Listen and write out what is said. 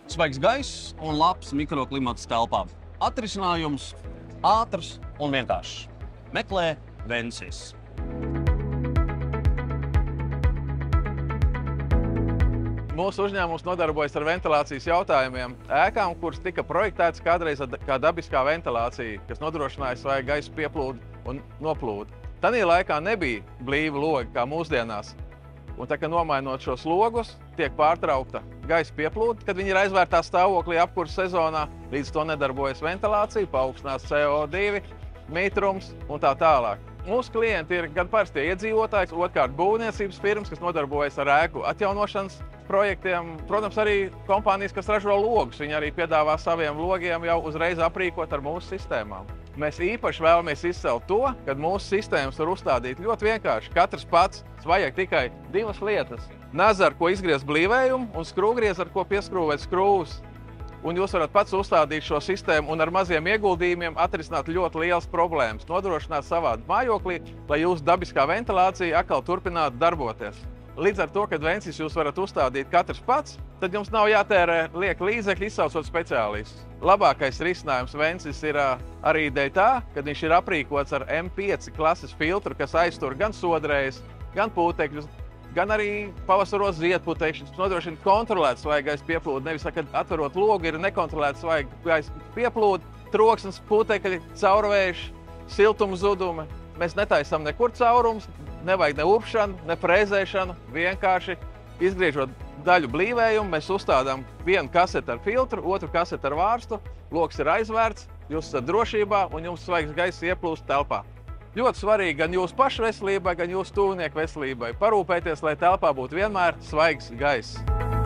Svaigs gaiss un labs mikroklimats telpā. Atrisinājums ātrs un vienkāršs. Meklē Vensis. Mūsu uzņēmums nodarbojas ar ventilācijas jautājumiem ēkām, kuras tika projektētas kādreiz kā dabiskā ventilācija, kas nodrošināja svaigu gaisa pieplūdu un noplūdu. Tanī laikā nebija blīva loga kā mūsdienās. Un tā, ka nomainot šos logus, tiek pārtraukta gaisa pieplūde, kad viņi ir aizvērtā stāvoklī apkurs sezonā, līdz to nedarbojas ventilācija, paaugstinās CO2, mitrums un tā tālāk. Mūsu klienti ir gan parastie iedzīvotāji, otrkārt būvniecības firmas, kas nodarbojas ar ēku atjaunošanas projektiem. Protams, arī kompānijas, kas ražo logus, viņi arī piedāvā saviem logiem jau uzreiz aprīkot ar mūsu sistēmām. Mēs īpaši vēlamies izcelt to, ka mūsu sistēmas var uzstādīt ļoti vienkārši. Katrs pats vajag tikai divas lietas. Naza, ar ko izgriezt blīvējumu, un skrūvgriez, ar ko pieskrūvēt skrūvus. Un jūs varat pats uzstādīt šo sistēmu un ar maziem ieguldījumiem atrisināt ļoti lielas problēmas, nodrošināt savādu mājoklī, lai jūsu dabiskā ventilācija atkal turpinātu darboties. Līdz ar to, kad Vensis jūs varat uzstādīt katrs pats, tad jums nav jātērē lieki līdzekļi izsaucot speciālistus. Labākais risinājums Vensis ir arī dēļ tā, ka viņš ir aprīkots ar M5 klases filtru, kas aiztur gan sodrējas, gan pūtekļus, gan arī pavasaros ziedputekšņus, nodrošina kontrolēt svaigu gaisa pieplūdu. Nevis, kad atverot logu, ir nekontrolēta svaiga gaisa pieplūde, troksnis, putekļi, caurvējš, siltuma zudumi. Mēs netaisam nekur caurums, nevajag ne urpšanu, ne frēzēšanu. Vienkārši izgriežot daļu blīvējumu, mēs uzstādām vienu kaseti ar filtru, otru kaseti ar vārstu, loks ir aizvērts, jūs esat drošībā un jums svaigs gaiss ieplūst telpā. Ļoti svarīgi gan jūsu pašu veselībai, gan jūsu tuvinieku veselībai parūpēties, lai telpā būtu vienmēr svaigs gaiss.